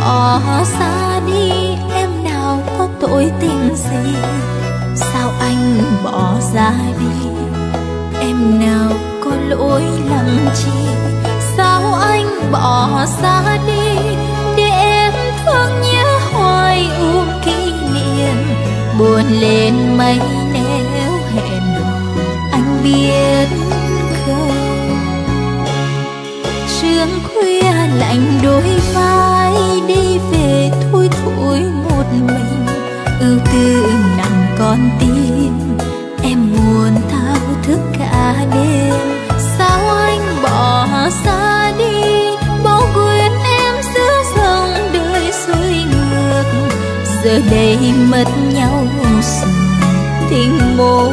bỏ xa đi, em nào có tội tình gì? Sao anh bỏ ra đi, em nào có lỗi lầm chi? Sao anh bỏ xa đi, để em thương nhớ hoài ưu kỷ niệm. Buồn lên mấy nếu hẹn hò, anh biết không? Sương khuya lạnh đôi vai, đi về thui thủi một mình. Ưu tư nặng con tim, em buồn thao thức cả đêm. Sao anh bỏ xa đi, bỏ quên em giữa dòng đời xuôi ngược. Giờ đây mất nhau rồi, tình mồ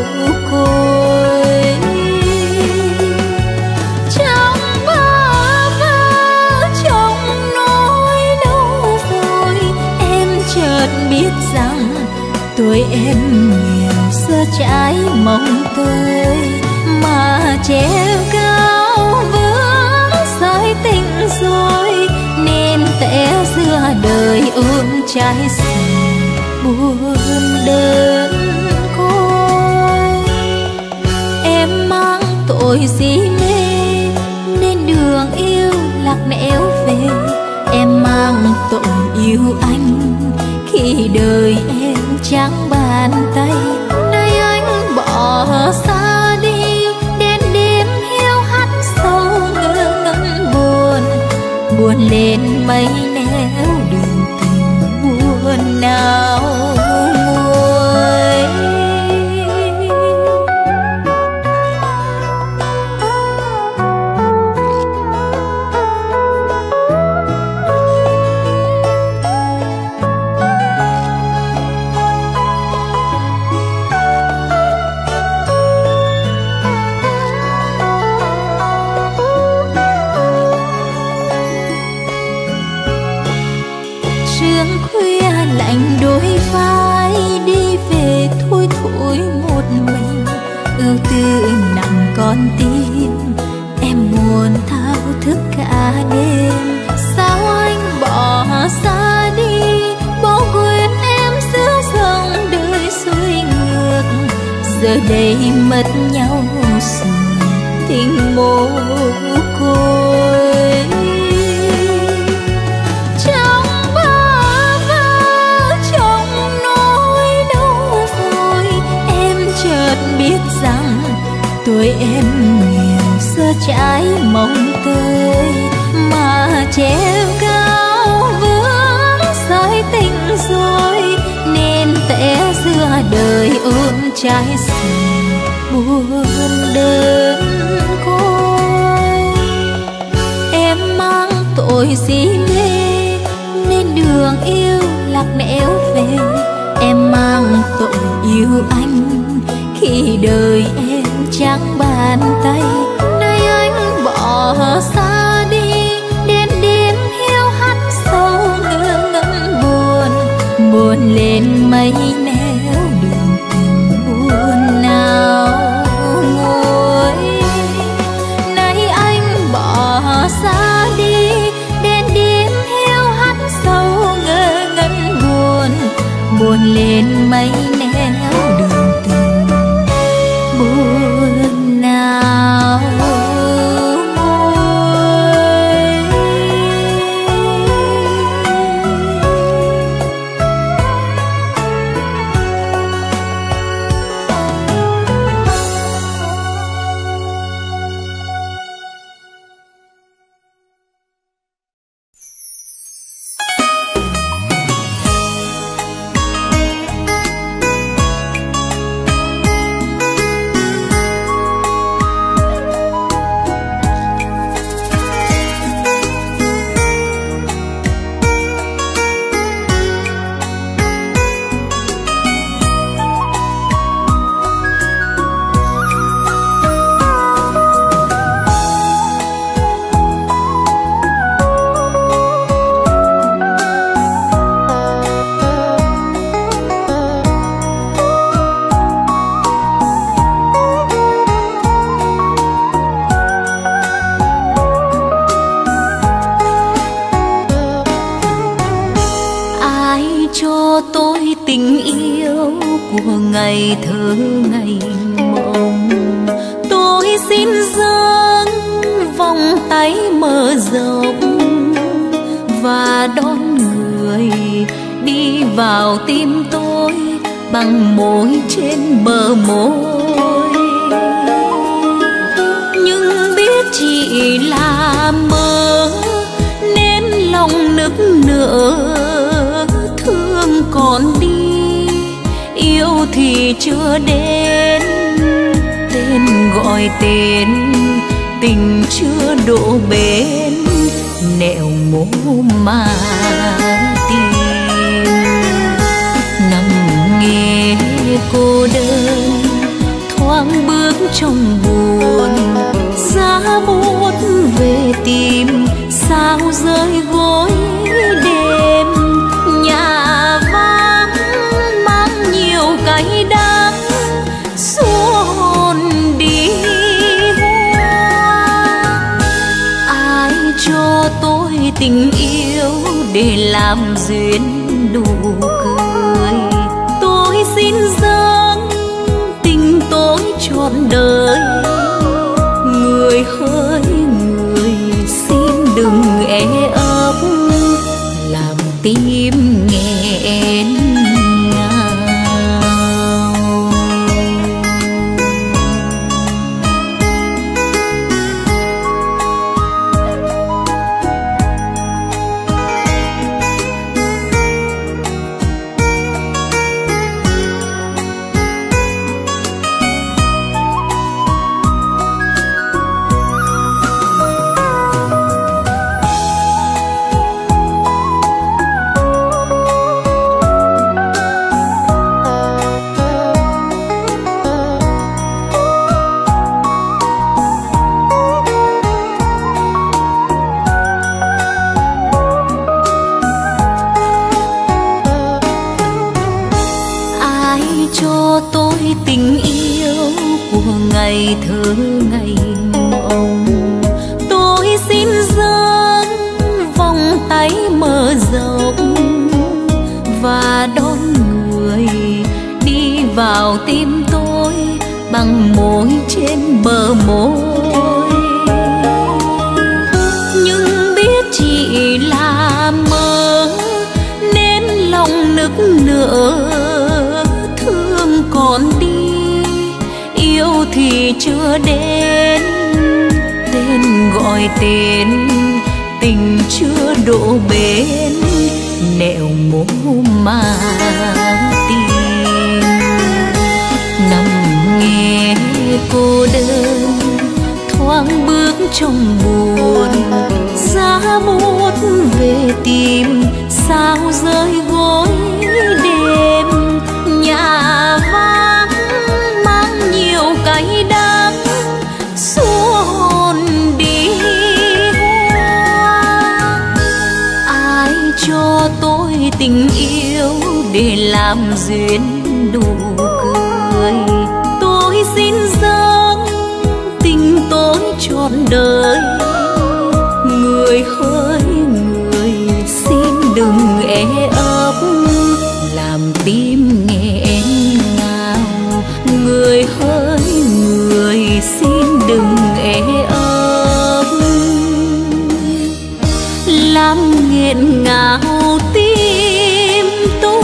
côi. Trong bơ vơ, trong nỗi đau vội, em chợt biết rằng tuổi em nghèo sơ trái mong tươi. Mà treo cao vướng sai tình rồi, nên té giữa đời ôm trái sầu buồn đơn côi. Em mang tội si mê, nên đường yêu lạc nẻo về. Em mang tội yêu anh, khi đời em trắng bàn tay. Nay anh bỏ xa đi, đến đêm hiu hắt sâu ngơ ngẩn buồn. Buồn lên mấy nẻo đường tình buồn nào nguôi. Sương khuya lạnh đôi vai, đi về thui thủi một mình. Ưu tư nặng con tim, em buồn thao thức cả đêm. Sao anh bỏ xa đi, bỏ quên em giữa dòng đời xuôi ngược. Giờ đây mất nhau rồi, tình mồ côi. Biết rằng tuổi em nghèo sơ trái mong tươi. Mà treo cao vướng sai tình rồi, nên té giữa đời ôm trái sầu buồn đơn côi. Em mang tội si mê, nên đường yêu lạc nẻo về. Em mang tội yêu anh, khi đời em trắng bàn tay. Nay anh bỏ xa đi, đến đêm hiu hắt sâu ngơ ngẩn buồn. Buồn lên mấy nẻo đường tình buồn nào nguôi. Nay anh bỏ xa đi, đến đêm hiu hắt sâu ngơ ngẩn buồn. Buồn lên mấy nẻo đường tình buồn nào nguôi. tình yêu của ngày thơ ngày mộng. Tôi xin dâng vòng tay mở rộng và đón người đi vào tim tôi bằng môi trên bờ môi. Nhưng biết chỉ là mơ nên lòng nức nở, thương còn đi yêu thì chưa đến. Tên gọi tên tình chưa độ bến, nẻo mố mà tìm. Nằm nghe cô đơn thoáng bước trong buồn, giá bút về tìm sao rơi gối đêm. Nhà vắng mang nhiều cay đắng xua hồn đi hoa. Ai cho tôi tình yêu để làm duyên đủ cười? Tôi xin dâng tình tôi trọn đời. Người hỡi người xin đừng e ấp làm tim nghẹn ngào. Tình yêu của ngày thơ ngày mộng. Tôi xin dâng vòng tay mở rộng và đón người đi vào tim tôi bằng môi trên bờ môi. Nhưng biết chỉ là mơ nên lòng nức nở, thương còn đi yêu thì chưa đến. Tên gọi tên tình chưa độ bến, nẻo mố mà tìm. Nằm nghe cô đơn thoáng bước trong buồn, giá bút về tìm sao rơi gối đêm. Nhà vắng mang nhiều cay đắng xua hồn đi hoa. Ai cho tôi tình yêu để làm duyên đủ cười? Tôi xin dâng tình tôi trọn đời. Người hỡi người xin đừng e ấp làm tim nghẹn ngào. Người hỡi người xin đừng e ấp làm nghẹn ngào tim tôi.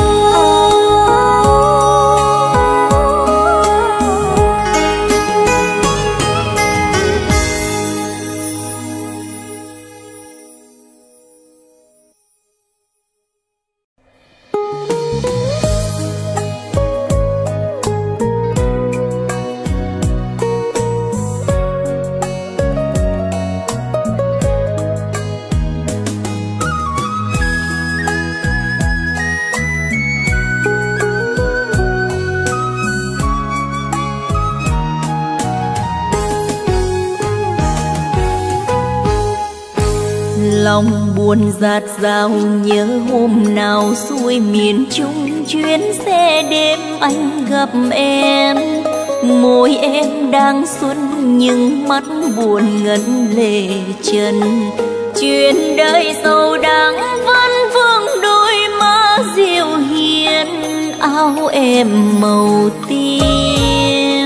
Lòng buồn dạt dào nhớ hôm nào xuôi miền Trung, chuyến xe đêm anh gặp em. Môi em đang xuân nhưng mắt buồn ngấn lệ trần. Chuyện đời sầu đắng vẫn vương đôi má dịu hiền, áo em màu tím.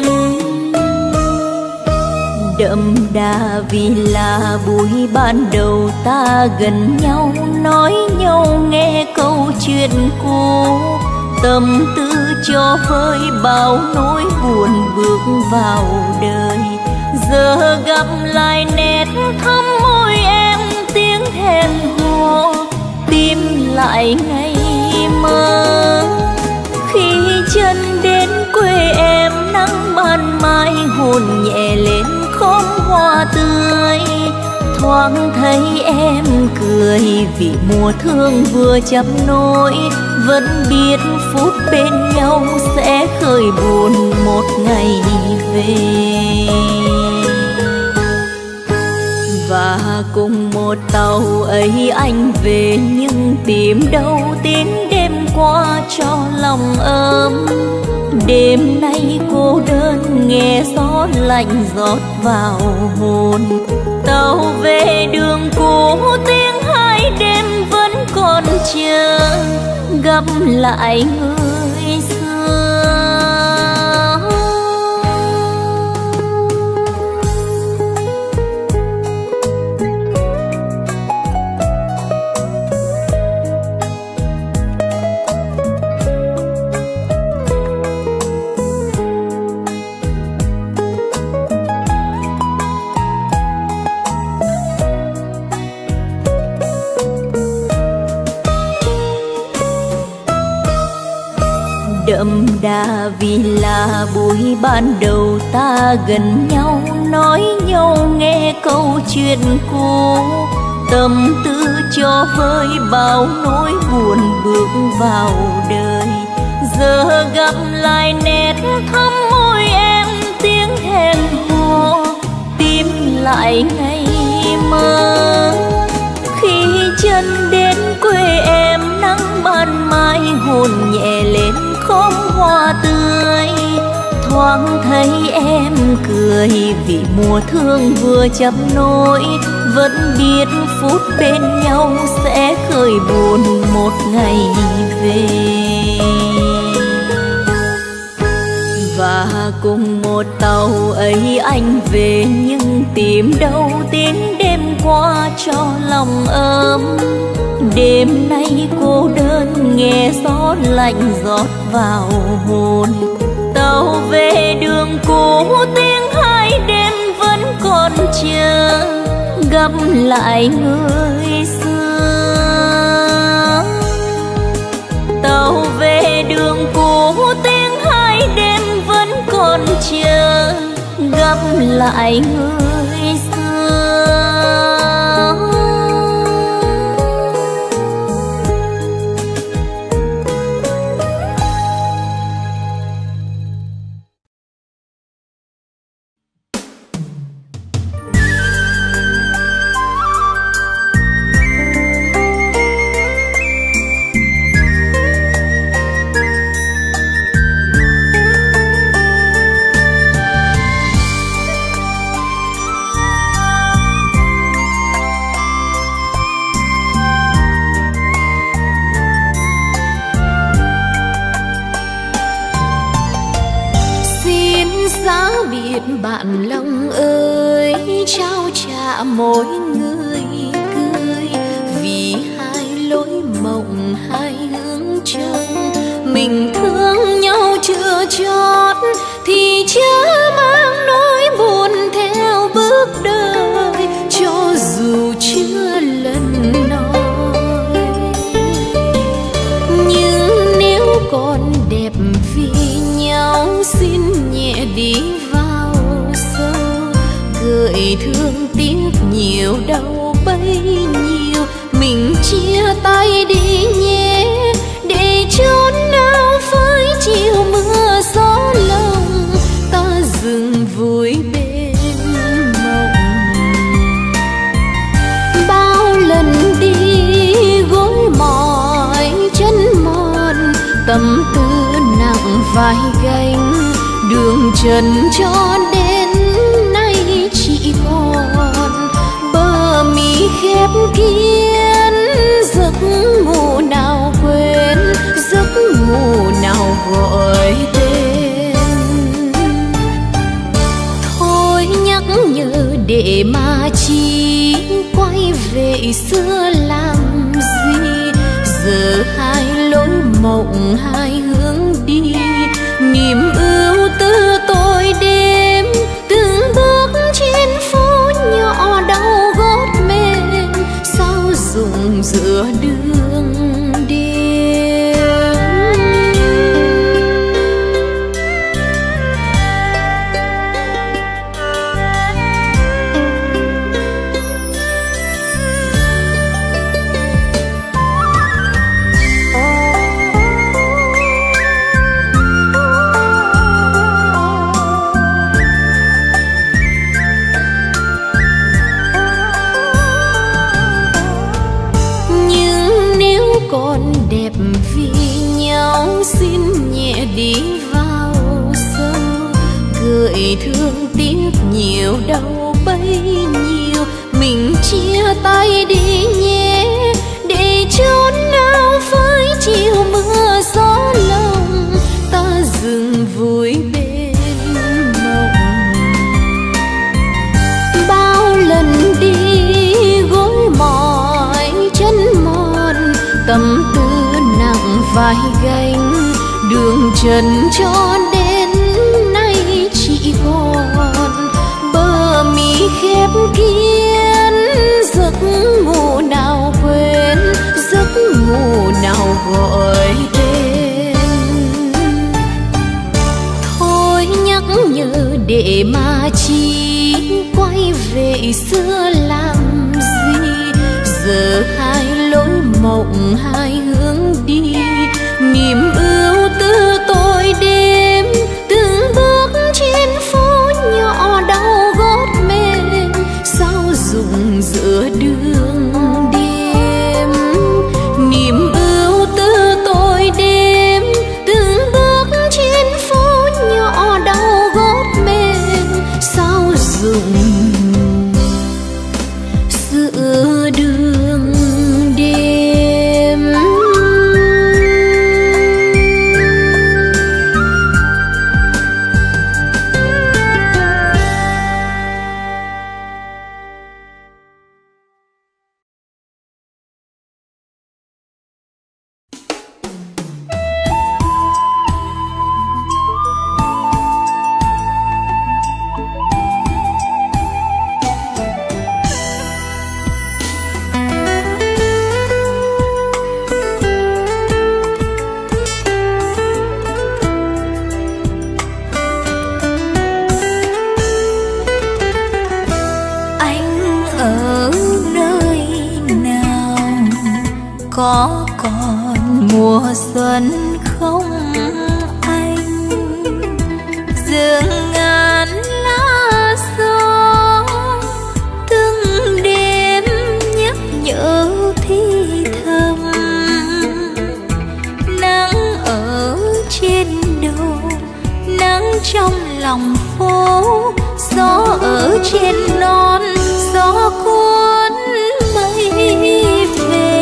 Đậm đà vì là buổi ban đầu ta gần nhau, nói nhau nghe câu chuyện cũ, tâm tư cho vơi bao nỗi buồn bước vào đời. Giờ gặp lại nét thắm môi em, tiếng hẹn hò tìm lại ngày mơ. Khi chân đến quê em, nắng ban mai hôn nhẹ lên khóm hoa tươi, thoáng thấy em cười vì mùa thương vừa chắp nối. Vẫn biết phút bên nhau sẽ khơi buồn một ngày về. Và cùng một tàu ấy anh về, nhưng tìm đâu tiếng đêm qua cho lòng ấm. Đêm nay cô đơn nghe gió lạnh rót vào hồn. Tàu về đường cũ, tiếng hai đêm vẫn còn chờ gặp lại người xưa. Đậm đà vì là buổi ban đầu ta gần nhau, nói nhau nghe câu chuyện cũ, tâm tư cho vơi bao nỗi buồn bước vào đời. Giờ gặp lại nét thắm môi em, tiếng hẹn hò tìm lại ngày mơ. Khi chân đến quê em, nắng ban mai hôn nhẹ lên khóm hoa tươi, thoáng thấy em cười vì mùa thương vừa chắp nối. Vẫn biết phút bên nhau sẽ khơi buồn một ngày về. Và cùng một tàu ấy anh về, nhưng tìm đâu tiếng đêm qua cho lòng ấm. Đêm nay cô đơn nghe gió lạnh rót vào hồn. Tàu về đường cũ, tiếng hai đêm vẫn còn chờ gặp lại người xưa. Tàu về đường cũ, tiếng hai đêm vẫn còn chờ gặp lại người xưa. Bạn lòng ơi, trao trả mỗi người cười, vì hai lối mộng hai hướng trông. Mình thương nhau chưa chót thì chớ mang nỗi buồn theo bước đời, cho dù chưa lần nói. Nhưng nếu còn đẹp vì nhau, xin nhẹ đi gợi thương tiếc nhiều đau bấy nhiêu. Mình chia tay đi nhé, để chốn nào phơi chiều mưa gió lòng, ta dừng vui bên mộng. Bao lần đi gối mỏi chân mòn, tâm tư nặng vai gánh, đường trần cho đến chỉ còn bờ mi khép kín. Giấc ngủ nào quên, giấc ngủ nào xưa làm gì. Giờ hai lối mộng hai hướng đi, niềm ưu tư tôi đêm từng bước trên phố nhỏ đau gót mềm, sao rụng giữa đường đêm. Con đẹp vì nhau xin nhẹ đi vào sâu, gợi thương tiếc nhiều đau bấy nhiêu. Mình chia tay đi nhé, để chốn nào với chiều mưa gió lòng, ta dừng vui bên mộng. Bao lần đi gối mỏi chân mòn, tâm tư nặng vai gánh, đường trần cho đến nay chỉ còn bờ mi khép kín. Giấc ngủ nào quên, giấc ngủ nào gọi tên. Thôi nhắc nhở để mà chi, quay về xưa làm gì. Giờ hai lối mộng hai hướng đi, niềm ưu tư tôi đêm từng bước trên phố nhỏ đau gót mềm, sao rụng giữa đường đêm. Niềm ưu tư tôi đêm từng bước trên phố nhỏ đau gót mềm, sao rụng giữa đường đêm. Có còn mùa xuân không anh? Rừng ngàn lá gió từng đêm nhắc nhở thì thầm. Nắng ở trên đầu, nắng trong lòng phố, gió ở trên non, gió cuốn mây về.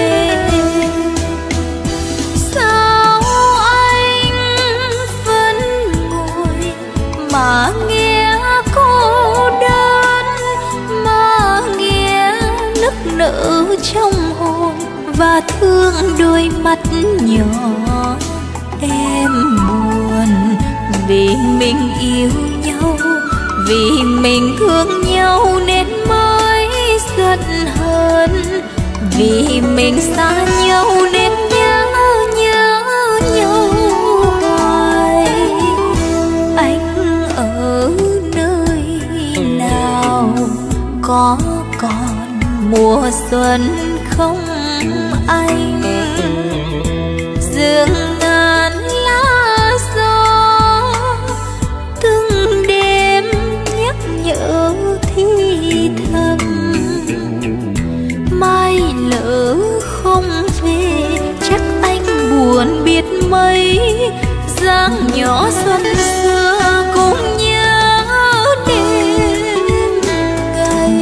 Mà nghe cô đơn, mà nghe nức nở trong hồn, và thương đôi mắt nhỏ em buồn. Vì mình yêu nhau, vì mình thương nhau nên mới giận hờn. Vì mình xa nhau nên nhớ nhau hoài. Anh ở nơi nào, có còn mùa xuân không anh? Rừng ngàn lá gió từng đêm nhắc nhở thì thầm. Mai lỡ không về chắc anh buồn biết mấy. Dáng nhỏ xuân xưa cũng nhớ đêm ngày.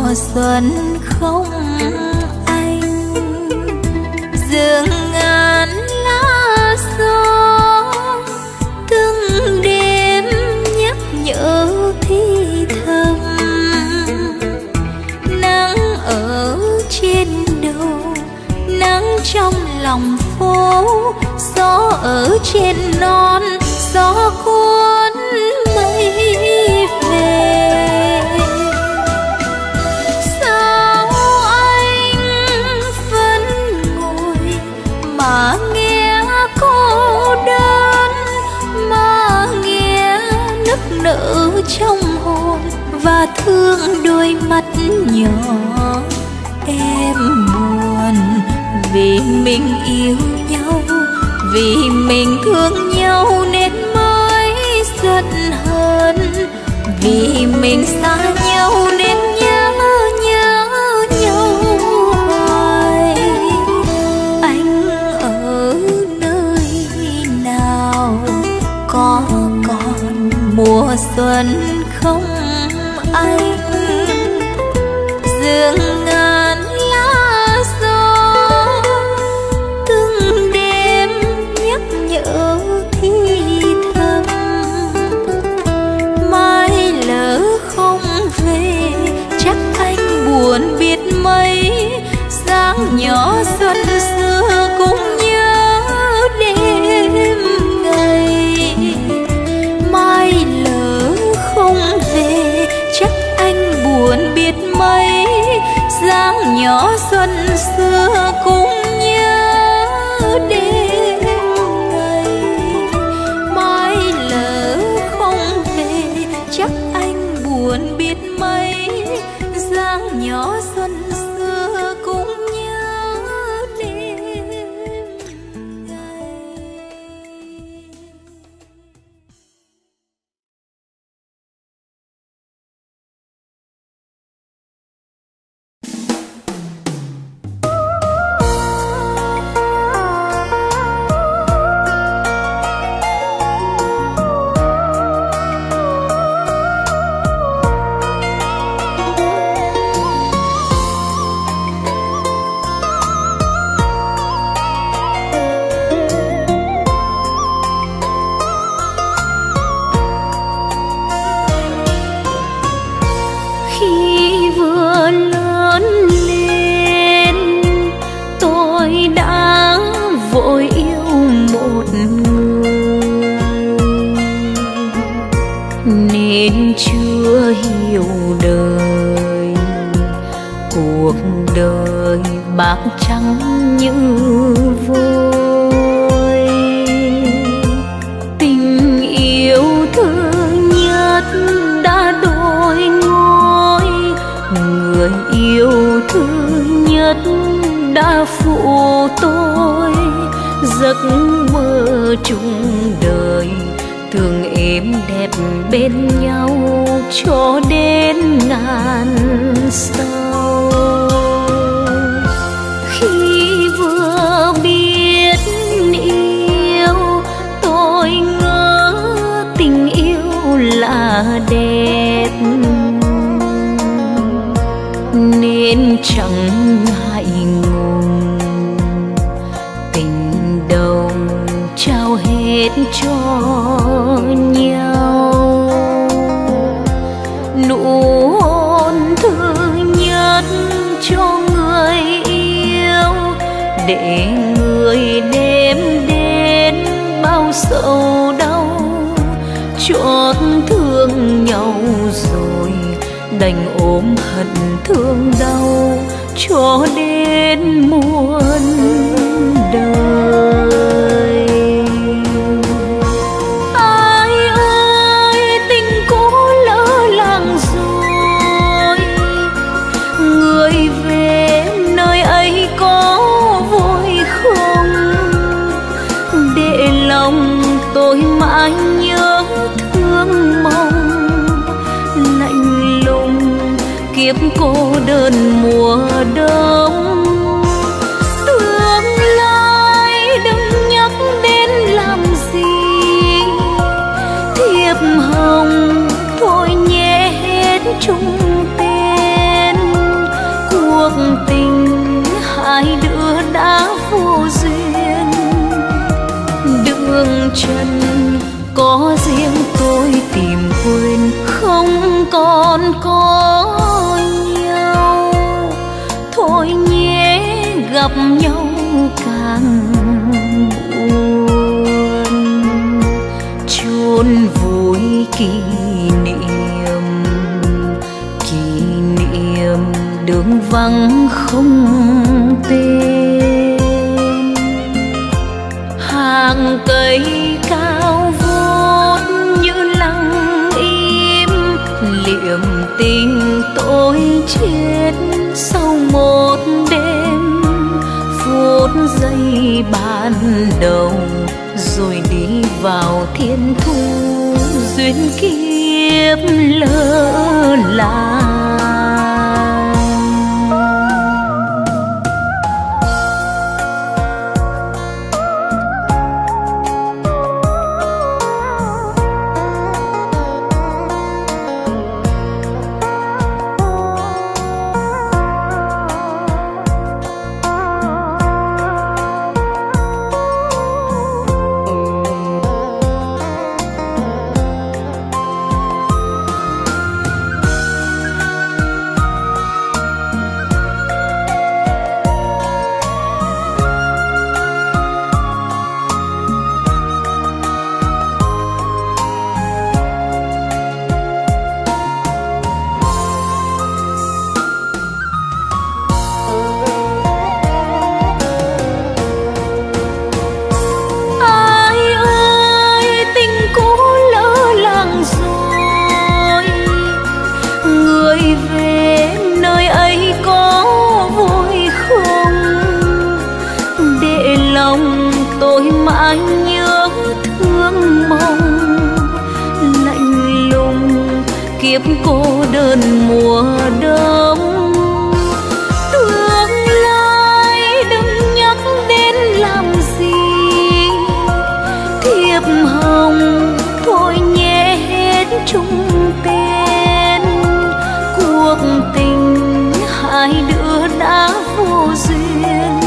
mùa xuân không anh, rừng ngàn lá gió từng đêm nhắc nhở thì thầm. Nắng ở trên đầu, nắng trong lòng phố, gió ở trên non, gió cuốn mây về. Sao anh vẫn ngồi mà nghe cô đơn, mà nghe nức nở trong hồn và thương đôi mắt nhỏ. Em buồn vì mình yêu nhau, vì mình thương nhau nên mới giận hờn, vì mình xa nhau nên nhớ nhau hoài. Anh ở nơi nào, có còn mùa xuân không anh? Rừng ngàn lá gió từng đêm nhắc nhở thì thầm. Mai lỡ không về chắc anh buồn biết mấy, dáng nhỏ xuân xưa cũng nhớ đêm ngày. Mai lỡ không về chắc anh buồn biết mấy, dáng nhỏ xuân xưa cũng nhớ đêm ngày. Mai lỡ không về chắc anh buồn biết mấy, dáng nhỏ xuân xưa cũng nhớ đêm ngày. Khi vừa lớn lên tôi đã vội yêu một người, nên chưa hiểu đời, cuộc đời bạc trắng như vôi. Tình yêu thương nhất đã đổi ngôi, người yêu thương nhất đã phụ tôi. Giấc mơ chung đời thường êm đẹp bên nhau cho đến ngàn sau. Khi vừa biết yêu tôi ngỡ tình yêu là đẹp, nên chẳng ngại ngùng tình đầu trao hết cho nhau. Nụ hôn thứ nhất cho người yêu, để người đêm đến bao sầu đau. Chót thương nhau rồi đành ôm hận thương đau cho đến muôn đời. Ai ơi tình cũ lỡ làng rồi, người về nơi ấy có vui không? Để lòng tôi mãi nhớ thương mong, lạnh lùng kiếp cô đơn mùa đông. Tương lai đừng nhắc đến làm gì, thiệp hồng thôi nhé hết chung tên. trần có riêng tôi tìm quên, không còn có nhau. Thôi nhé gặp nhau càng buồn, chôn vùi kỷ niệm, kỷ niệm đường vắng không tên. Hàng cây cao vút như lặng im, liệm tình tôi chết sau một đêm. Phút giây ban đầu rồi đi vào thiên thu, duyên kiếp lỡ làng. Kiếp cô đơn mùa đông, tương lai đừng nhắc đến làm gì. Thiệp hồng thôi nhé hết chung tên, cuộc tình hai đứa đã vô duyên.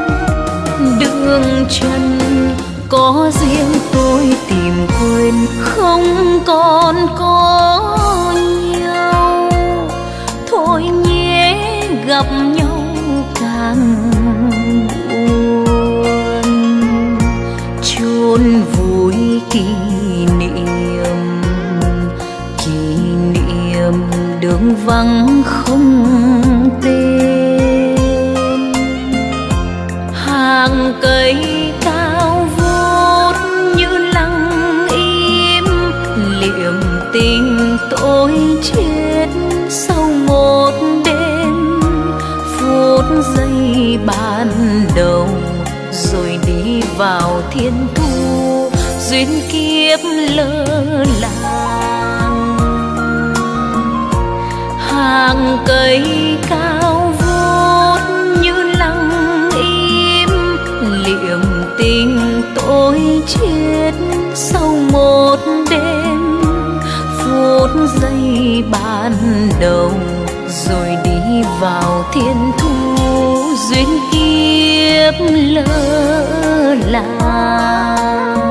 Đường trần có riêng tôi tìm quên, không còn có nhau. Thôi nhé gặp nhau càng buồn, chôn vùi kỷ niệm, kỷ niệm đường vắng không tên. Hàng cây cao vút như lặng im, liệm tình tôi chết sau một đêm. Phút giây ban đầu rồi đi vào thiên thu, duyên kiếp lỡ làng. Hàng cây cao vút như lặng im, liệm tình tôi chết sau một đêm. Phút giây ban đầu rồi đi vào thiên thu, duyên kiếp lỡ làng.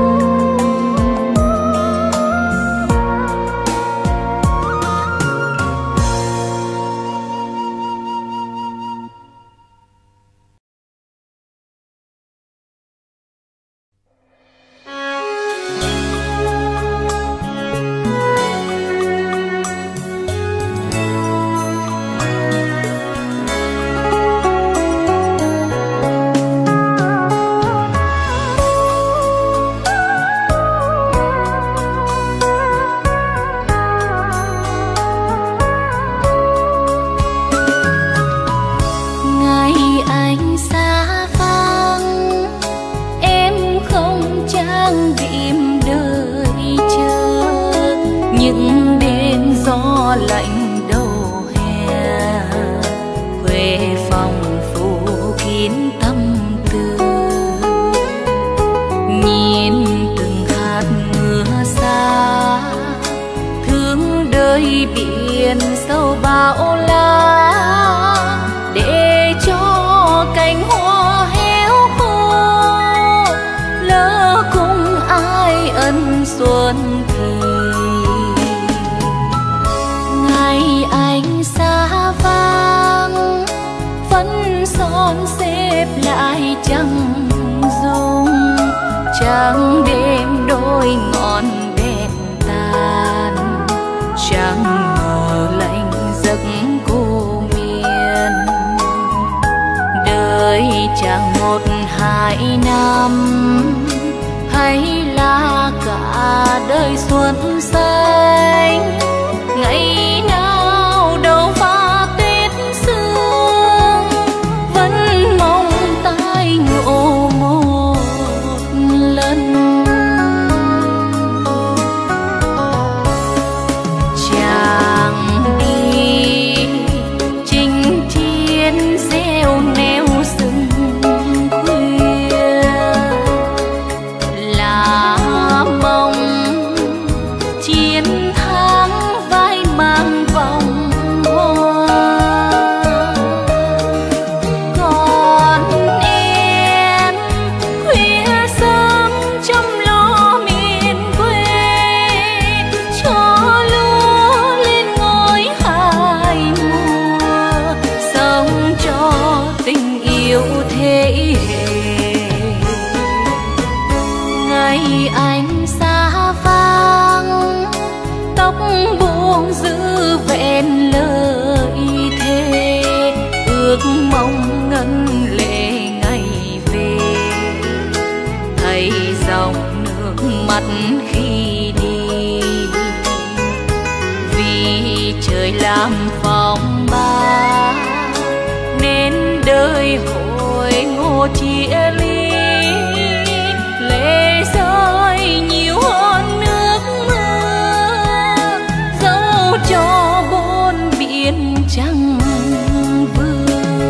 Lạnh đầu hè quê phòng phủ kín tâm tư, nhìn từng hạt mưa xa thương đời biển sâu bão lá, để cho cánh hoa héo khô lỡ cùng chẳng dung, trắng đêm đôi ngọn đèn tàn, chẳng ngờ lạnh giấc cô miên. Đời chẳng 1-2 năm, hay là cả đời xuân xanh, ngày nào đâu pha tuyết sương, vẫn mong tái ngộ một lần. Chàng đi chinh chiến gieo neo rừng khuya, là mong chiến thắng vai mang vòng hoa. Còn em khuya sớm chăm lo miền quê, cho lúa lên ngói 2 mùa, sống cho tình yêu thế hệ. Ngày anh xa vắng, tóc buông giữ vẹn lời thề, ước mong ngân lệ ngày về, thấy dòng nước mắt khi đi. Vì trời làm phong ba nên đời hội ngộ chia ly, lệ rơi nhiều hơn nước mưa, dẫu cho bốn biển chẳng vừa.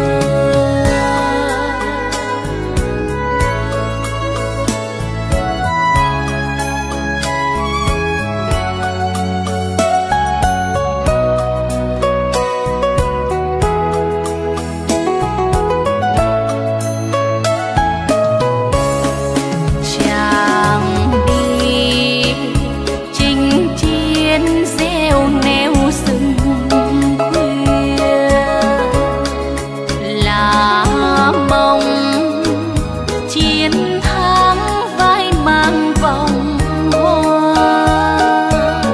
Chàng đi chinh chiến gieo neo rừng khuya, là mong chiến thắng vai mang vòng hoa.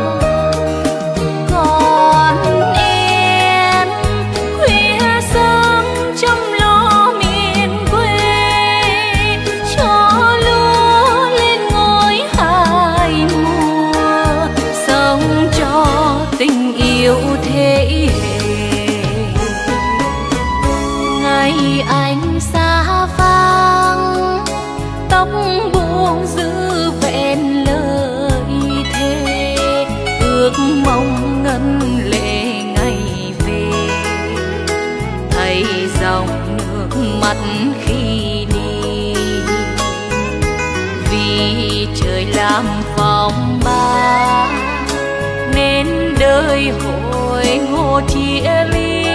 Còn em khuya sớm chăm lo miền quê, cho lúa lên ngói 2 mùa, sống cho tình yêu thế hệ. Ngày anh xa vắng, tóc buông giữ vẹn lời thề, ước mong ngân lệ ngày về, thấy dòng nước mắt khi đi. Vì trời làm phong ba nên đời hội ngộ chia ly,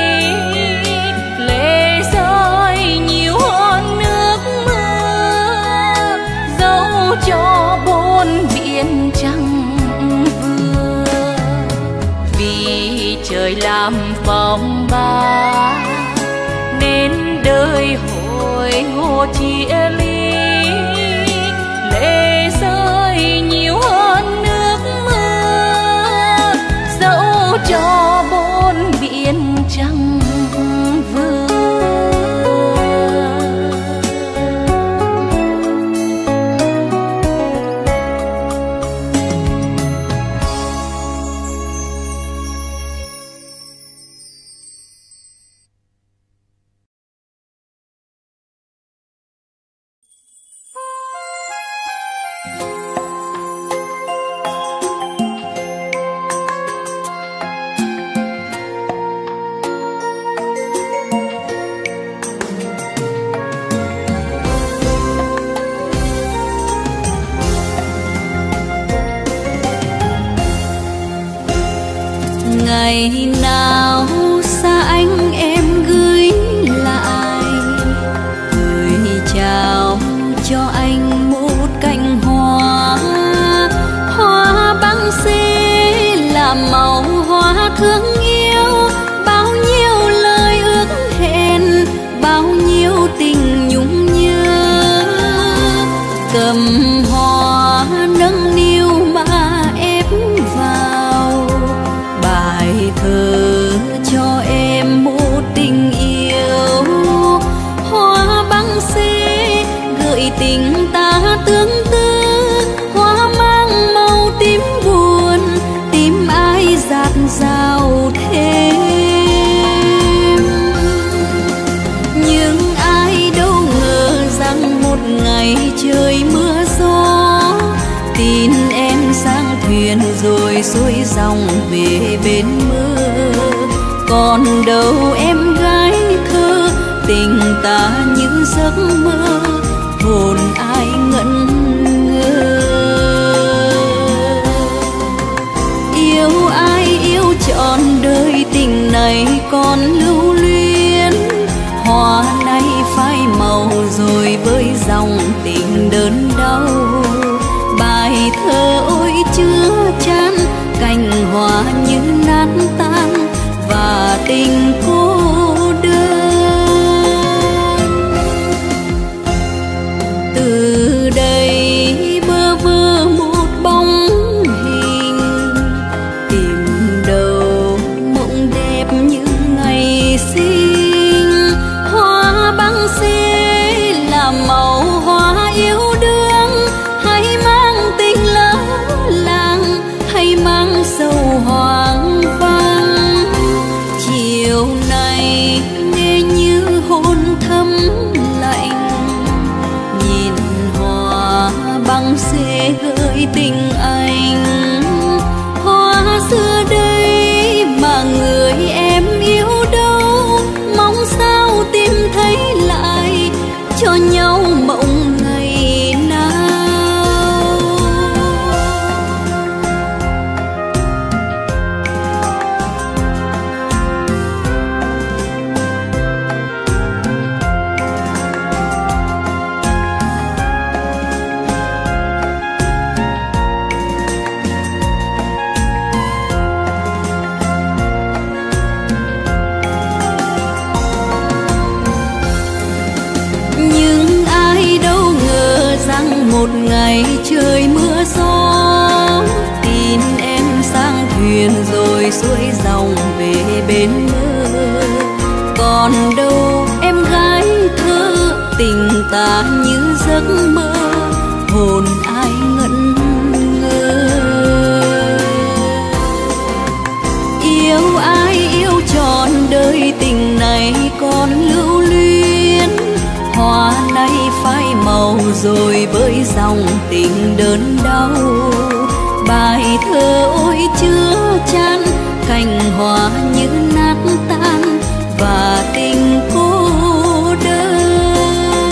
lệ rơi nhiều hơn nước mưa, dẫu cho bốn biển chẳng vừa. Vì trời làm phong ba nên đời hội ngộ chia ly, lệ rơi nhiều hơn nước mưa, dẫu cho bốn biển chẳng vừa. dòng về bên mơ. Còn đâu em gái thơ, tình ta như giấc mơ, hồn ai ngẩn ngơ. Yêu ai yêu trọn đời, tình này còn lưu luyến. Hoa nay phai màu rồi với dòng tình đớn đau. Bài thơ ôi chứa chan, cành hoa như nát tan và tình cô đơn. Từ đây bơ vơ một bóng hình, tìm đâu mộng đẹp những ngày sinh. Hoa băng xê là màu hoa yêu đương, hay mang tình lỡ làng, hay mang sầu hoang vắng. Chiều nay nghe như hôn thấm lạnh, nhìn hoa băng xê gợi tình anh. Hoa xưa đây mà người em yêu đâu, mong sao tìm thấy lại cho nhau mộng ngày nào. Nhưng ai đâu ngờ rằng một ngày trời mưa gió, tin em sang thuyền rồi xuôi dòng về bên mơ. Còn đâu em gái thơ, tình ta như giấc mơ, hồn ai ngẩn ngơ. Yêu ai yêu trọn đời, tình này còn lưu luyến. Hoa nay phai màu rồi với dòng tình đớn đau. Bài thơ ôi chứa chan, cành hoa như nát tan và tình cô đơn.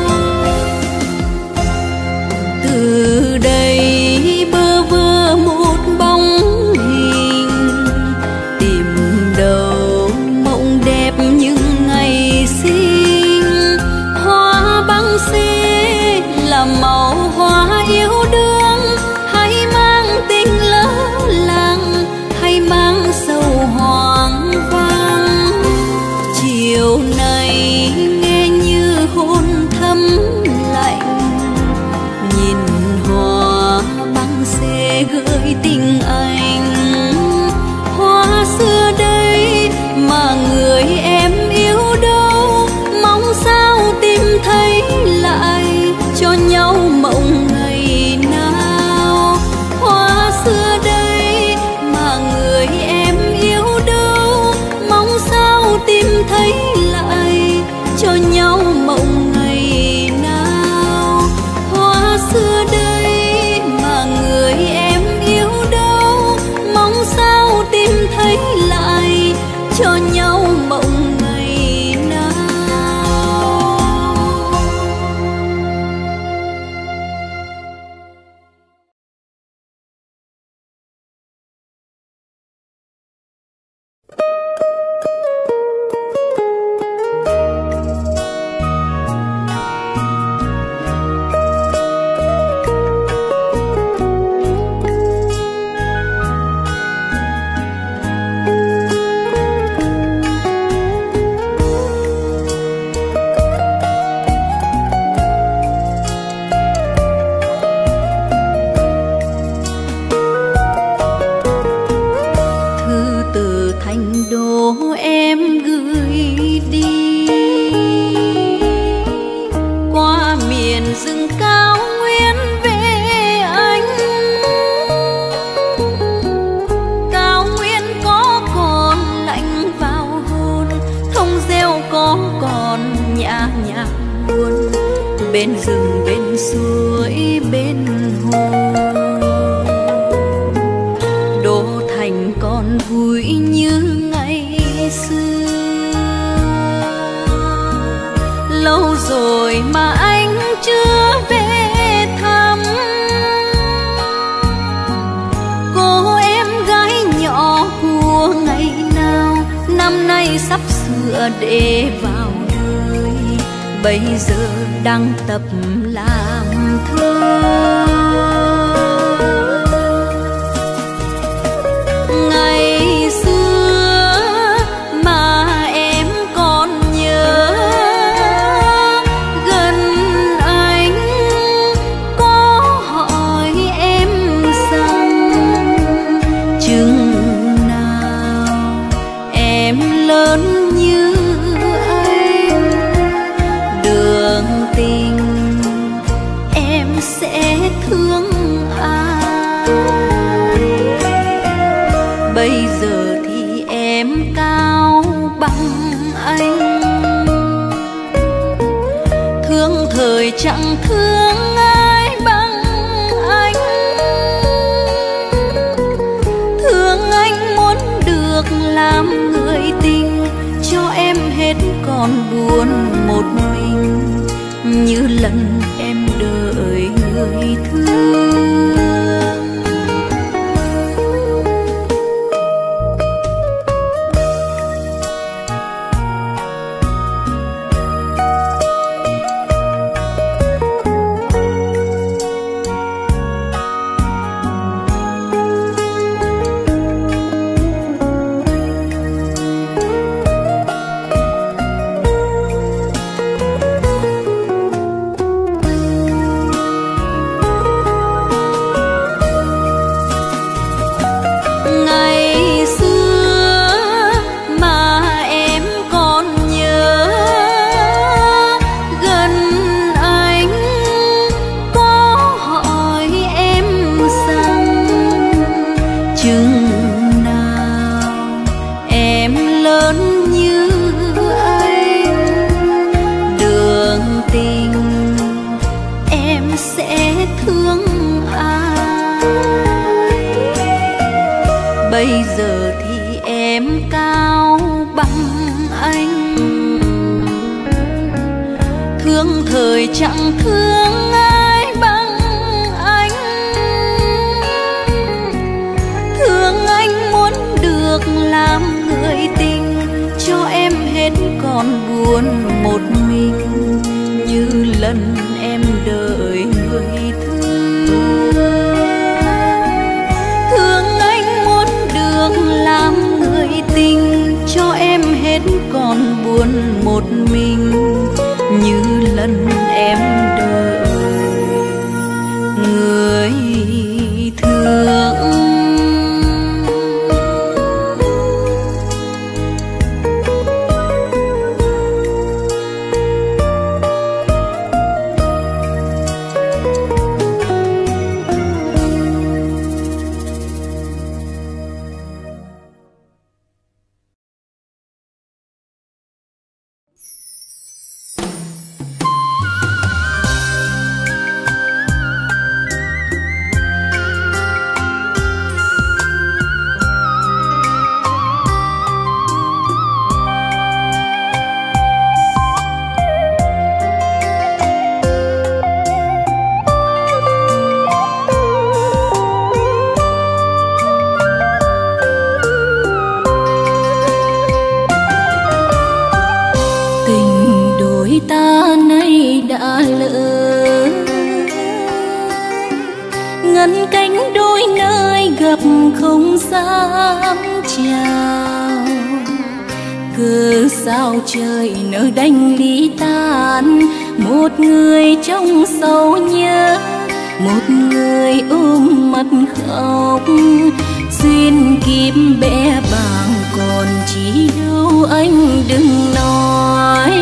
Từ đây bơ vơ một bóng hình, tìm đâu mộng đẹp những ngày sinh. Hoa băng xê là màu hoa yêu đương, hay mang tình lỡ làng, hay mang sầu hoang vắng. Chiều nay nghe như hôn thấm lạnh, nhìn hoa băng xê gợi tình anh. Hoa xưa đây mà người em yêu đâu, mong sao tìm thấy lại cho nhau mộng ngày nào. Hoa xưa đây mà người em yêu đâu, mong sao tìm thấy lại cho nhau mộng ngày nào. Hoa xưa đây mà người em yêu đâu, mong sao tìm thấy lại cho nhau mộng ngày nào. bên rừng bên suối bên hồ. Đô lâu rồi mà anh chưa về thăm. Cô em gái nhỏ của ngày nào năm nay sắp sửa để vào đời, bây giờ đang tập làm thơ. Ngày xưa mà em còn nhớ, gần anh có hỏi em rằng chừng nào em lớn như anh, đường tình em sẽ thương ai. Bây giờ thì em cao bằng anh, thương thời chẳng thương ai bằng anh. Thương anh muốn được làm người tình, cho em hết còn buồn một mình, như lần em đợi người thương. Bây giờ thì em cao bằng anh, thương thời chẳng thương ai bằng anh. Thương anh muốn được làm người tình, cho em hết còn buồn một mình, như lần em đợi người thương. Thương anh muốn được làm người tình, cho em hết còn buồn một mình, như lần em đợi người thương. Ta nay đã lỡ, ngăn cánh đôi nơi gặp không dám chào. Cứ sao trời nỡ đành ly tan, một người trong sầu nhớ, một người ôm mặt khóc. Duyên kiếp bé bàng còn chi đâu anh đừng nói.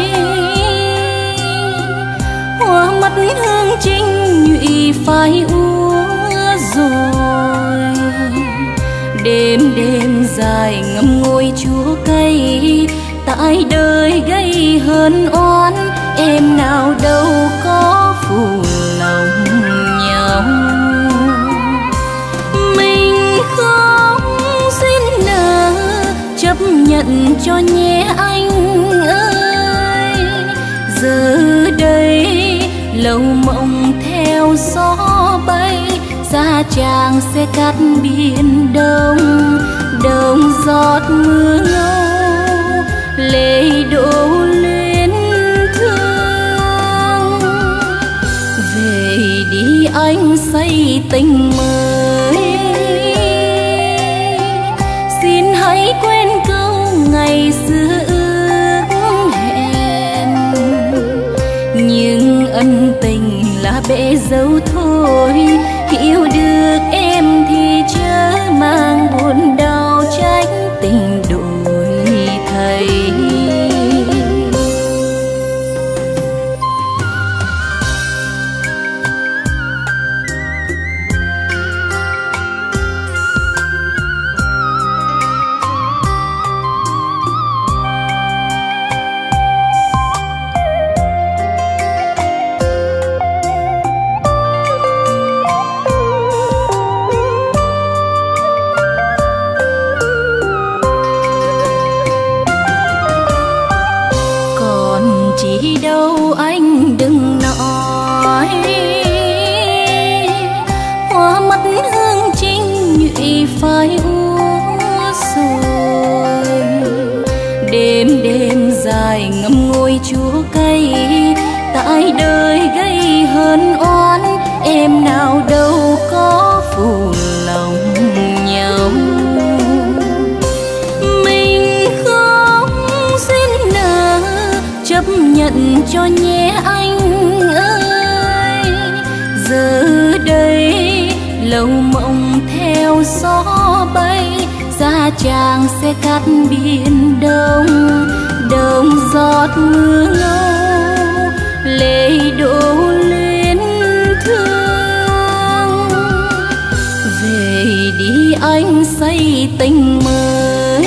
Hoa mắt hương trinh nhụy phai úa rồi, đêm đêm dài ngâm ngôi chúa cây. Tại đời gây hờn oán, em nào đâu có phụ lòng nhau. Mình không xin nợ, chấp nhận cho nhé anh ơi. Giờ lâu mộng theo gió bay, Gia Trang sẽ cắt biển đông. Đông giọt mưa ngâu lệ đổ luyến thương. Về đi anh xây tình mới, xin hãy quên câu ngày xưa ước hẹn. Nhưng ân tình là bể dâu thôi, hiểu được em thì chớ mang buồn đau trách tình đổi thay. Chúa cây tại đời gây hờn oán, em nào đâu có phụ lòng nhau. Mình không xin nợ chấp nhận cho nhé anh ơi. Giờ đây lâu mộng theo gió bay, Gia Trang sẽ cắt biển đông. Đông giọt mưa ngâu lệ đổ luyến thương. Về đi anh xây tình mới,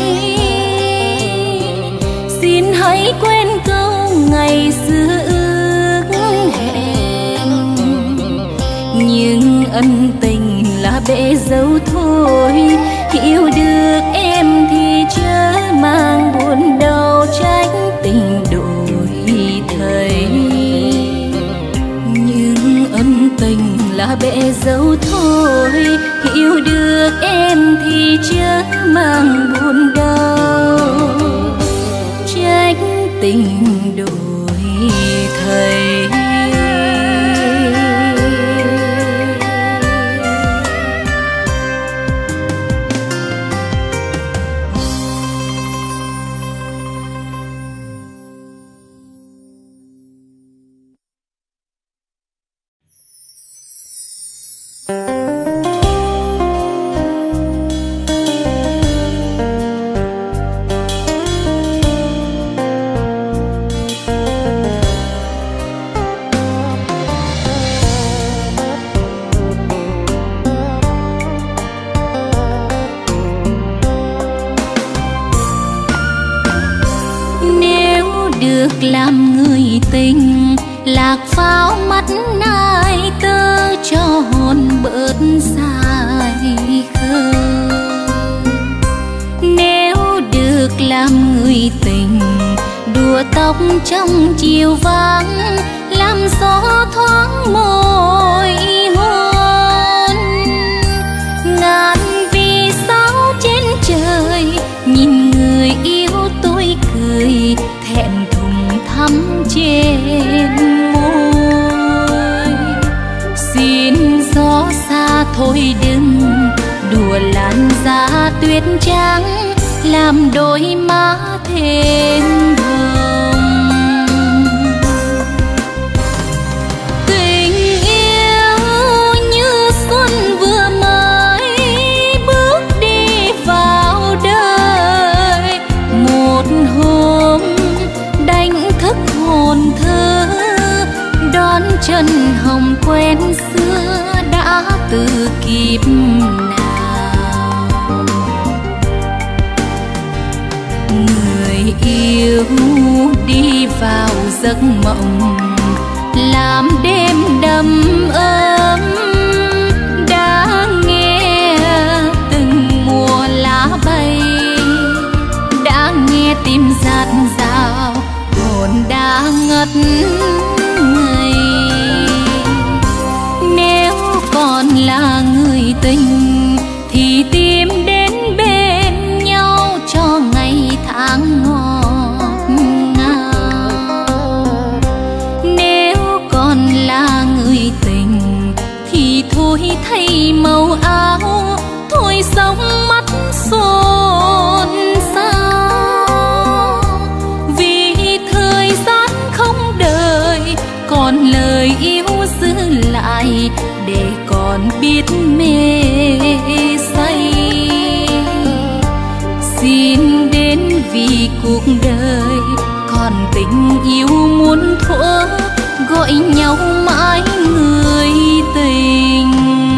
xin hãy quên câu ngày xưa ước hẹn. Nhưng ân tình là bể dâu thôi, hiểu được em thì chớ mang buồn đau trách tình đổi thay. Nhưng ân tình là bể dâu thôi, hiểu được em thì chớ mang buồn đau trách tình đổi thay. Làm người tình lạc pháo mắt nai tơ, cho hồn bớt dài khờ. Nếu được làm người tình đùa tóc trong chiều vắng, làm gió thoáng môi hôn. Ngàn vì sao trên trời nhìn người yêu tôi cười, thẹn thắm trên môi. Xin gió xa thôi đừng đùa làn da tuyết trắng, làm đôi má thêm hồng. Tình yêu như xuân vừa mới bước đi vào đời, một hôm đánh thức hồn thơ, đón chân hồng quen xưa đã từ kịp nào. Người yêu đi vào giấc mộng, làm đêm đầm ấm. Đã nghe từng mùa lá bay, đã nghe tim dạt dào, hồn đã ngất ngây. biết mê say. Xin đến vì cuộc đời còn tình yêu muôn thuở, gọi nhau mãi người tình.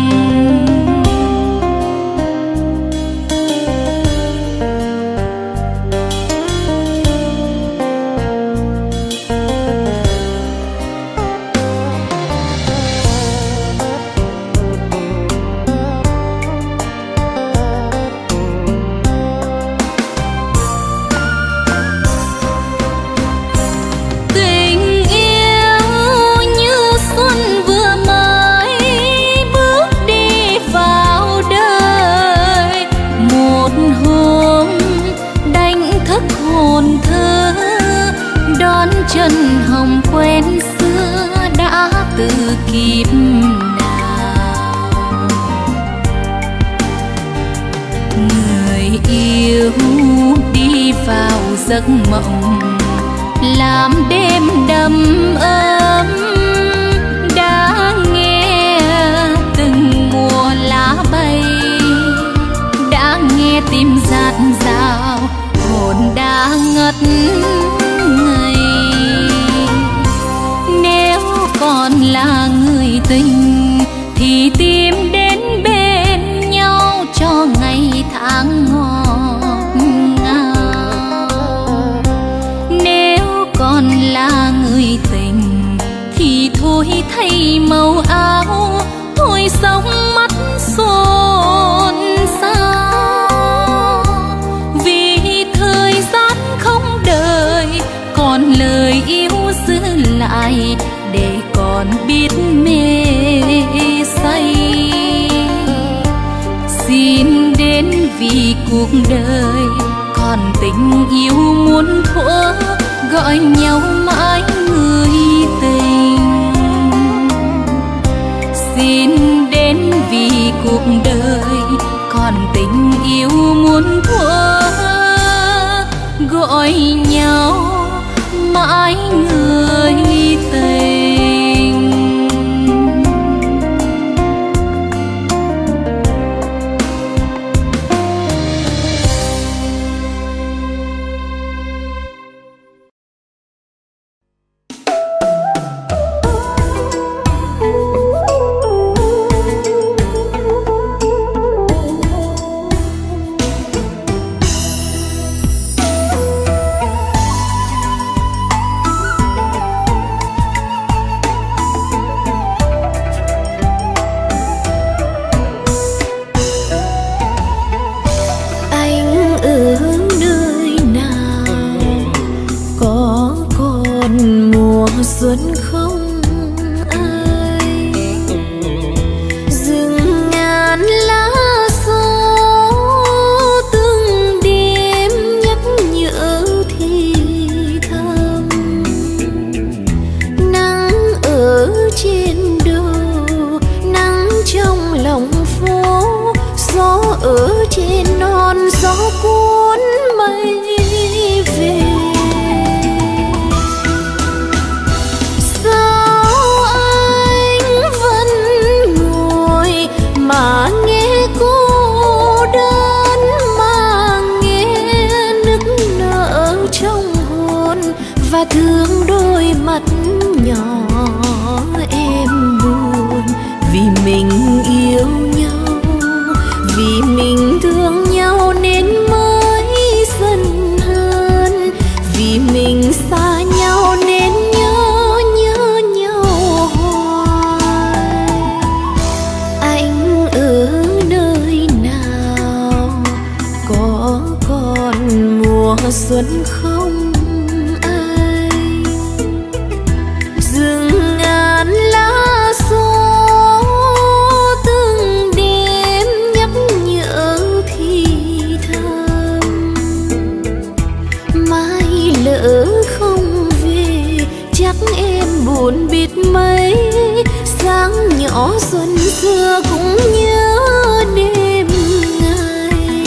Chân hồng quen xưa đã từ kiếp nào. Người yêu đi vào giấc mộng, làm đêm đầm ấm. Đã nghe từng mùa lá bay, đã nghe tim rạt rào, hồn đã ngất ngây. Còn là người tình thì tìm đến bên nhau cho ngày tháng ngọt ngào. Nếu còn là người tình thì thôi thay màu áo, thôi sống mắt xôn xao. Vì thời gian không đợi, còn lời yêu giữ lại để còn biết mê say. Xin đến vì cuộc đời còn tình yêu muôn thuở, gọi nhau mãi người tình. Xin đến vì cuộc đời còn tình yêu muôn thuở, gọi nhau mãi người tình. xuân không ai, rừng ngàn lá xô từng đêm nhắc nhở thì thầm. Nắng ở trên đầu, nắng trong lòng phố, gió ở trên non, gió cuốn mây về. Mà nghe cô đơn, mà nghe nức nở trong hồn, và thương đôi mắt nhỏ em buồn. Vì mình yêu nhau, vì mình thương nhau nên mới dần hơn. Vì mình xa nhau nên nhớ nhau hoài. Anh ở nơi nào, có còn mùa xuân không ai? Rừng ngàn lá xô từng đêm nhắc nhở thì thầm. Mai lỡ không về chắc em buồn biết mấy. Sáng nhỏ xuân xưa cũng nhớ đêm ngày.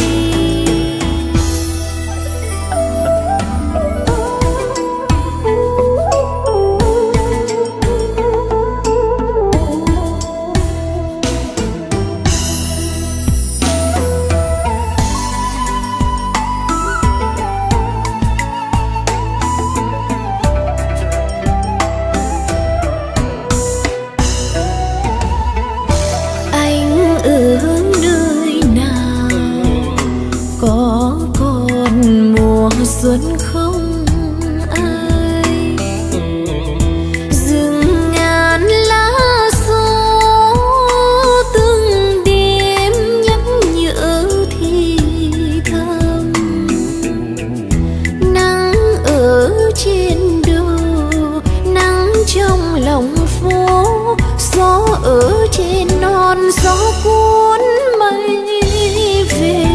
ở trên non gió cuốn mây về.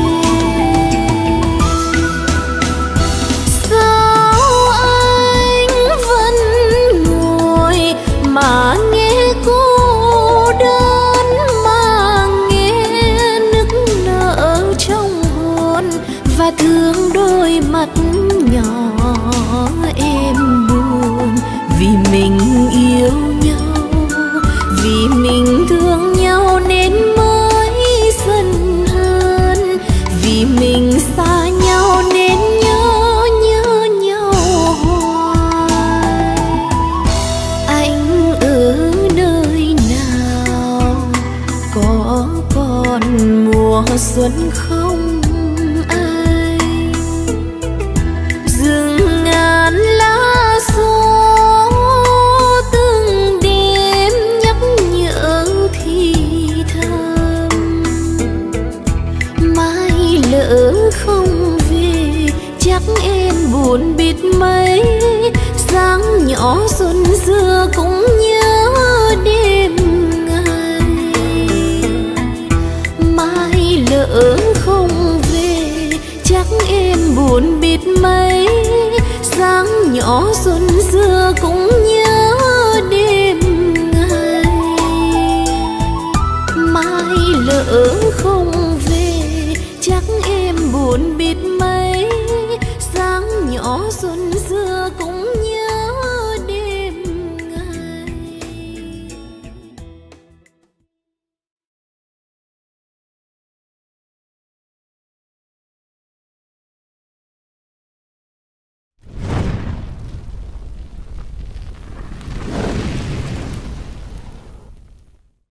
Sao anh vẫn ngồi mà nghe cô đơn, mà nghe nức nở trong hồn, và thương đôi mắt nhỏ em buồn. Vì mình yêu nhau, vì mình thương nhau nên mới dần hơn, vì mình xa nhau nên nhớ nhau hoài. Anh ở nơi nào, có còn mùa xuân không anh? Rừng ngàn lá số từng đêm nhắc nhở thì thầm. Mai lỡ không về chắc em buồn biết mấy, dáng nhỏ xuân xưa cũng nhớ đêm ngày. Mai lỡ không về chắc em buồn biết mấy, dáng nhỏ xuân xưa cũng nhớ